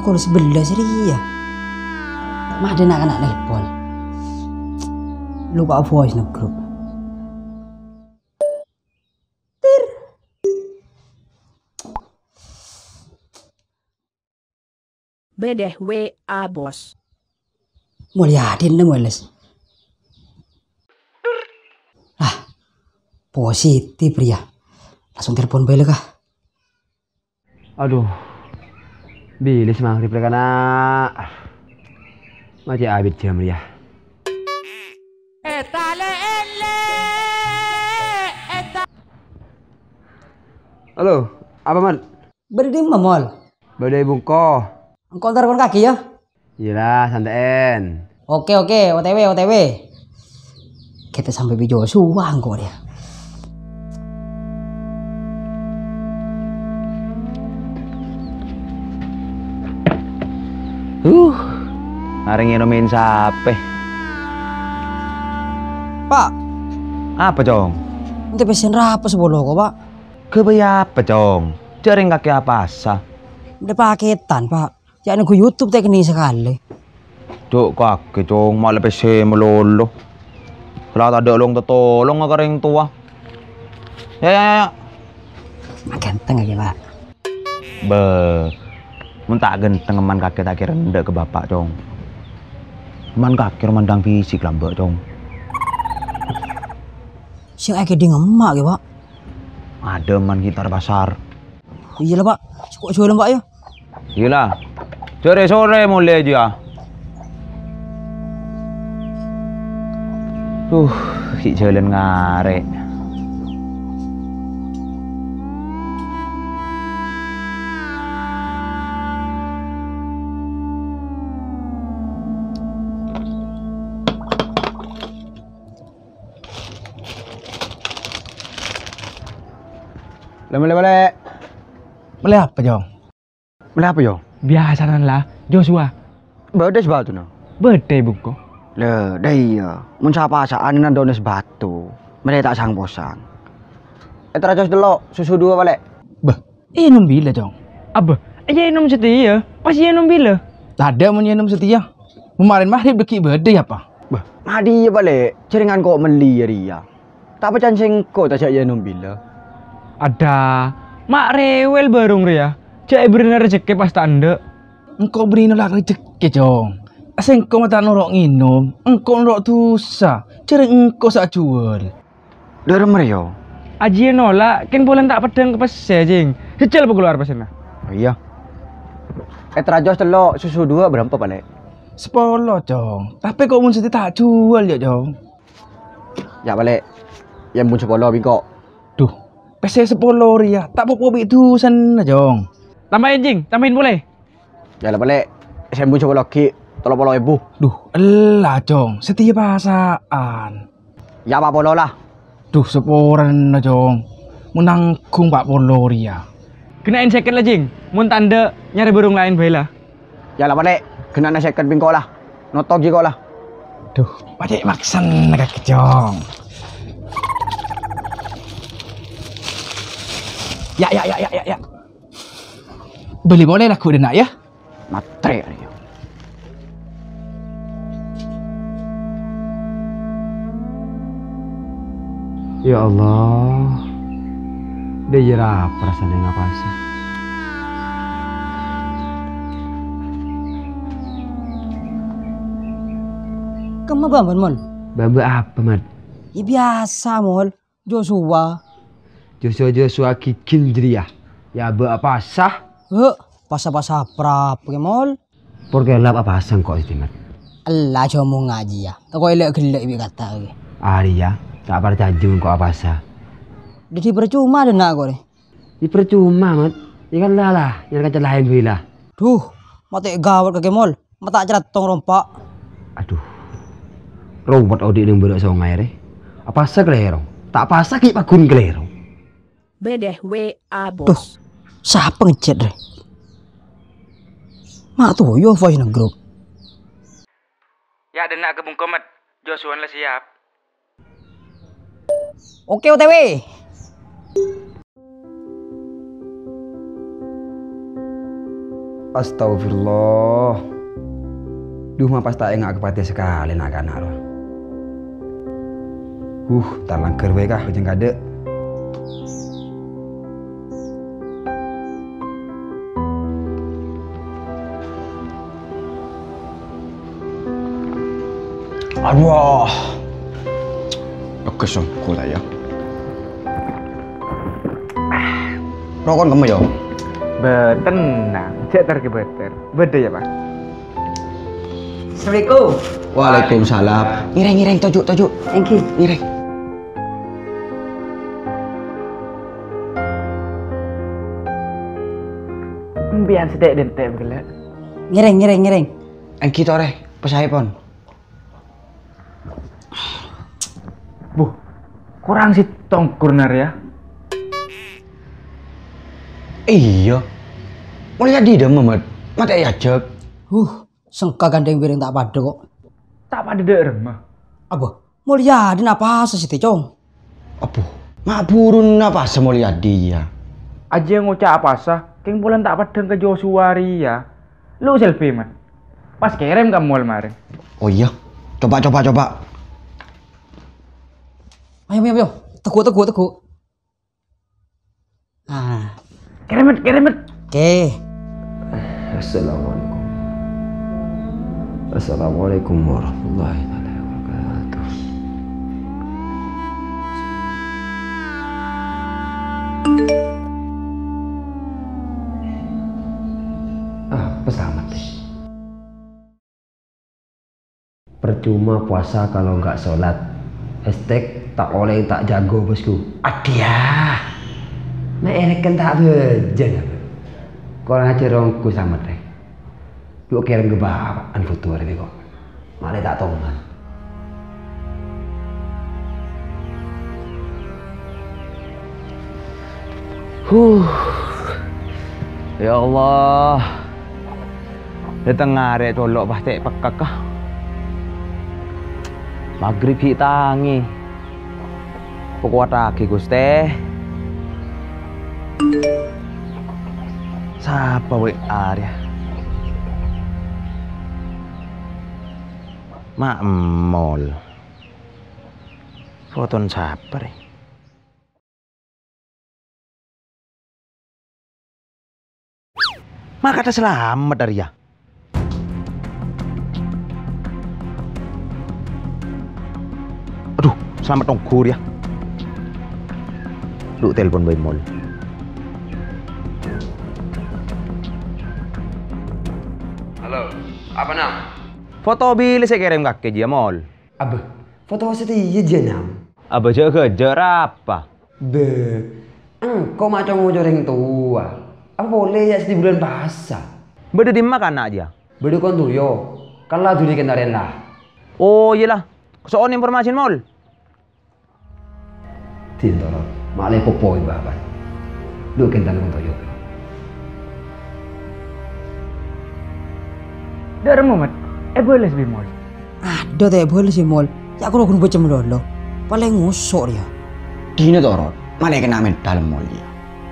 Aku sebelah sih ya. Mah ada nak nelpon. Lupa voice no group. Tir. Bedeh WA bos. Mulyadin deh mules. Ah, positif ya. Langsung telepon balik kah? Aduh, bilis maghrib ka na. Masih abis jam ya. Halo, apa man? Berdiri mamol. Badai bungko. Engkau ntar kon kaki ya? Iyalah, santain. Oke, OTW. Kita sampai di Joshua engkau dia. Hari ngirumin sape. Pak, Apa cong? nanti pesen apa sebolo kok pak? Kebaya apa cong? Jaring kaki apa sah? Udah paketan pak. Jangan nunggu YouTube teknik sekali. Duk kaki cong, malah pesen melulu. Kalau tak ada long tolong ke ring tua. Ya. Ganteng aja pak. Be, mun tak genteng man kaki tak kira ndak ke bapak cong. Man kaki mandang fisik lambek cong. Siang aja di ngemak ya pak. Ada man gitar pasar. Iya lah pak. Kok jualan pak ya? Gila. Sore mulai aja. Si jalan ngarek. Boleh. Boleh apa jong? Boleh apa yo? Biasa lah, Joshua. Bedes batu no. Bete buko. Le, iya. Mun sapa asaan nan dones batu. Mereka tak sang posang. Terus dulu susu dua balik. Bah, inom bila jong? Apa? Aja inom setia. Pasti inom bila. Ada mun inom setia. Kemarin maghrib deki bede apa? Bah, madi ya balik. Ceringan kok meli ya ria. Tak pacan sengko tak cak inom bila. Ada. Mak rewel barung ria. Cak bener rezeki pas tanda. Engkau beri nolak rezeki jong. Asing engkau mata norok nginum. Engkau norok tusa. Cari engkau sak jual. Dari mereka. Aji nolak. Kan boleh tak pedang ke pasir jing. Sejal apa keluar pasirnya? Oh iya. Terus dulu susu dua berapa balik? 10 jong. Tapi kok mun seti tak jual ya jong. Ya balik. Yang pun 10 bingkok. Duh. PC 10 ria. Tak apa-apa bitusan jong. Tambahin jing. Tambahin boleh? Ya lah balik. Saya pun 10 ki. 30.000. Duh, elah jong. Setiap pasaan. Ya 40 lah. Duh, seporan jong. Menanggung 40 ria. Kenain second lah jing. Mun tanda nyari burung lain baiklah. Ya lah balik. Kena na second bingkok lah. Notok juga lah. Duh, padek maksan kaki jong. Ya. Beli boleh lah aku nak ya. Matre dia. Ya Allah. Dia jera perasaan yang apa sih? Kamu bangun mol? Baba apa mat? Ya biasa mol. Joshua. Joshua kikil jadi ya. Ya apa sah? Pasah-pasah prap ke mol. Porque lap apa sang kok sih mat? Allah cuma ngaji ya. Tak kau elak gelak ibu kata ke. Ari ya. Tak pada tajun kok apa sah? Jadi percuma ada nak kau ni. Di percuma mat. Ikan lah. Yang kacau lain bila. Duh, mati gawat ke mol. Mata cerat tong rompak. Aduh. Robot audit yang berak songai re. Apa sah kelero? Tak pasah ki pakun kelero. Bedeh WA Duh, bos. siapa ngechat re? Mak tuh yo voice na grup. Ya, ada nak ke bungkomat. Joshua lah siap. Oke OTW. Astagfirullah. Duh, mah pas tak enggak kepati sekali nak anak lo. Tak langgar wae kah bejeng kade. Aduh. Oke, songko tak ya. Rokok kamu yo. Betenang, cek terke beter. Beda ya, Pak. Assalamualaikum. Waalaikumsalam. Ngireng tojuk. Thank you. Ngireng. Biar sedek dentek begala. Ngereng. Engki tore, pesai pon. Bu, kurang sih tongkurnar ya. Iya. Mulai di dem Mamat. Mate ajak. Sengka gandeng piring tak pada kok. Tak pada dek remah. Apa? Mulia ada apa sih Cong? Apa? Mak burun apa semulia dia? Aja ngucap apa sah, keng bulan tak padang ke Joshua ya. Lu selfie man. Pas kirim kamu kemarin. Oh iya. Coba. Ayo. Teguk. Ah. Kirim. Oke. Assalamualaikum warahmatullahi wabarakatuh. Peselamat deh. Percuma puasa kalau nggak sholat. Hashtag tak oleh tak jago bosku. Adia. Nah enak kan tak bejeng apa. Kalau ngajar rongku sama deh. Lu kirim ke bapak foto hari ini kok. Malah tak tahu mas. Ya Allah. Di tengah arek colok pasti pekak kah. Maghrib ki tangi. Pokok lagi Gusti. Sapa we Arya? Mak mall. Foton siapa deh? Mak kata selamat dari ya. Aduh, selamat nongkur ya. Lu telepon by mall. Halo, apa nam? Foto bilis saya kirim kakek dia mall. Abah, foto setia aja nam. Abah jaga kejar apa? Kau macam mau joreng tua. Apa boleh ya di bulan puasa? Beda di makan aja. Beda kon tuh yo. Kan lah tuh di kendaraan lah. Oh iyalah. Soal informasi mall. Tintor, malah popoi baban. Lu kendaraan kon tuh yo. Dari Muhammad, boleh lebih mall. Ada teh boleh sih mall. Ya aku udah baca dulu. Paling ngusuk ya. Dino torot. Malah kena mental mall dia.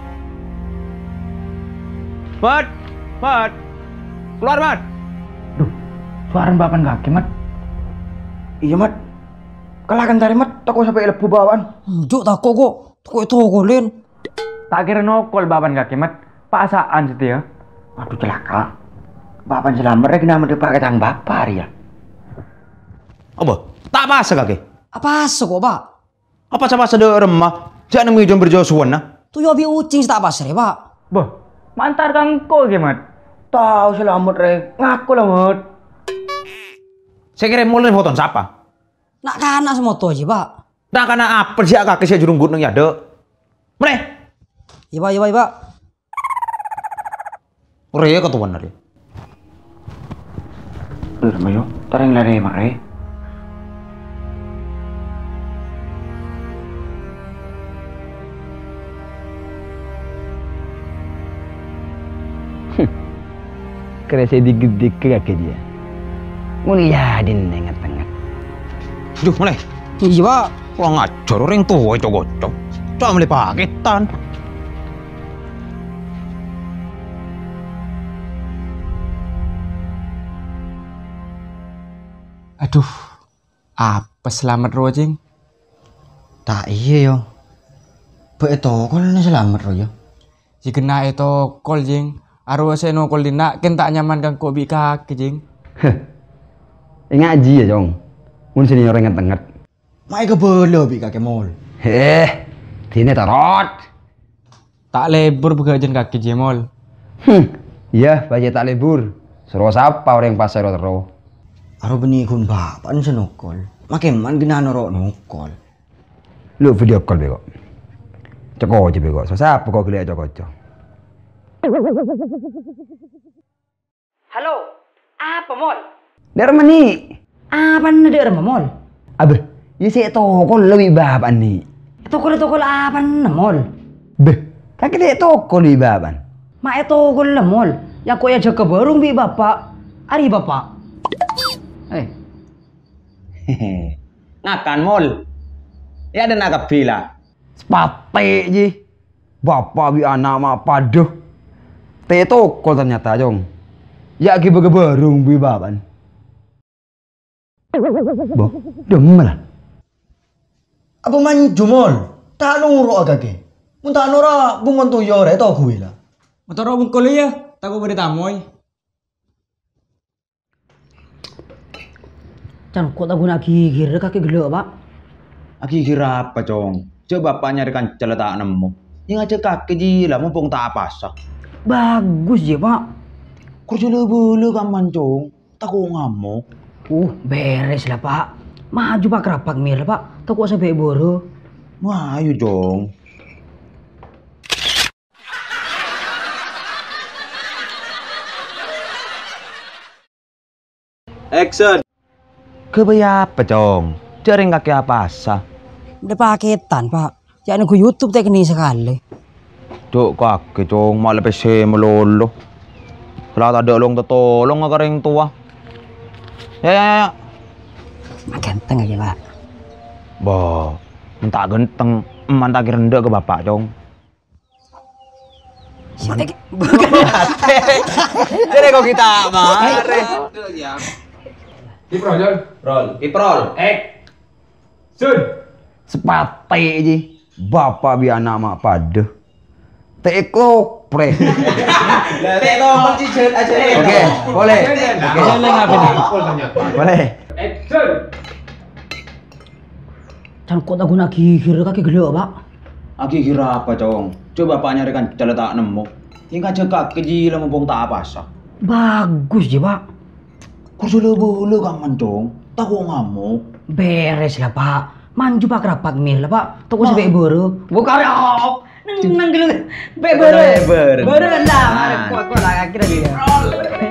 Mat. Keluar, Mat. Duh, suara bapan kaki, Mat. Iya, Mat. Kalahkan cari, Mat. Toko sampai lebu bawaan. Juk tako kok. Toko itu golin. Tak kira nokol bapan kaki, Mat. Pasaan setia. Aduh, celaka. Bapan selamat kena mendepak ketang bapak ya. Apa? Tak pasa kaki. Apa kok, Pak? Apa sama sedek remah? Jangan nemu jom berjosuan nah. Tuh yo bi ucing tak pasar ya, Pak. Boh, mantar kangko Mat. Tahu selamat rek. Ngaku lah, Mat. Saya kirim mulai foto siapa? Nak kana semoto aja, Pak. Nak kana apa sih kaki saya jurung gunung ya, Dek? Mreh. Iya, Pak. Rek ketuan dari. Mayo, tarang lari mak re. Kerasa digede ke kaki dia. Mulia din nengat-nengat. Duh, mulai. Iya, Pak. Kurang ajar orang tua itu gocok. Coba mulai paketan. Aduh, apa selamat ro jing? Tak iya yo. Bek tokol ini selamat ro yo. Si kena itu kol jing. Aro seno kol dina ken tak nyaman kang ko bi kaki jing. Ngaji ya Jong. Mun sini orang nget-nget. Mai kebelo bi kakek mall. Dine tarot. Tak lebur begajan kaki jemol. Iya, baca tak libur. Suruh siapa orang pasar tero. Aro beni kun bapak senokol. Makin man gina norok nokol. Lu video call bego. Coko aja bego. So siapa kau kelihatan coko. Halo, apa mall? Dari mana? Apa nih dari mall? Abah, ya saya toko lebih baban nih. Tokol apa nih mall? Beh, kakek dia toko lebih baban. Mak tokol lah mall. Yang kau ya jaga barung bi bapak. Ari bapak. Ngakan mall. Ya ada nak bila. Sepate ji. Bapak bi anak mak paduh. Te toko ternyata Jong. Ya ki barung bi baban. Boh, demel. Apa man jumol? Tak nurok agake. Mun tak nurok bungon tu yo re to gue lah. Motor bungkol ya, tak ko beri tamoy. Can kok tak guna gigir kaki gelo pak. Aki kira apa cong? Coba bapak nyarikan celeta nemu. Yang aja kaki jila mumpung tak apa sah. Bagus ya pak. Kerja lebih kaman cong. Tak kau ngamuk. Beres lah pak. Maju pak kerapak mir pak. Tak kok sampai boro. Wah, ayo cong. Action. Kebaya apa cong? Jaring kaki apa sah? Udah paketan pak. Jangan gue YouTube teknik sekali. Cuk kaki cong malah PC melulu. Kalau tak ada long tolong agar yang tua. Ya. Ganteng aja pak. Bah, minta genteng, tak kira rendah ke bapak cong. Jadi kok kita mare. Iprol. Sun. Sepate ji. Bapak bi anak mak paduh. Te klopre. Oke, boleh. Boleh. Can kok tak guna gigir kaki gelo pak. Aki kira apa cong? Coba bapak nyarikan celeta nemu. Hingga cekak kejila mumpung tak apa sah. Bagus ya pak. Kursi lebih kaman cong. Tak kau ngamuk. Beres lah pak. Manju pak kerapak mir lah pak. Tak kok sampai boro. Bukan op. Nang gelo. Bebere. Bere lah. Mari kuat lah akhirnya dia.